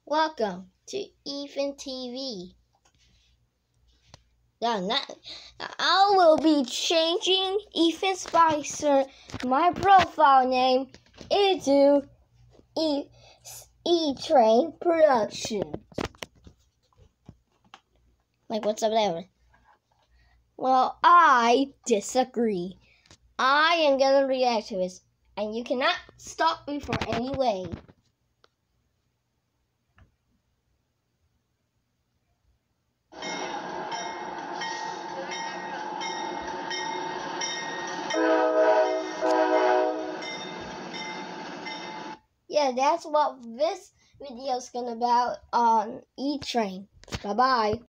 Welcome to Ethan TV. Now, I will be changing Ethan Spicer, my profile name, into E-Train Productions. Like, what's up there? Well, I disagree. I am gonna react to this, and you cannot stop me for any way. Yeah, that's what this video is gonna about on E-Train. Bye-bye.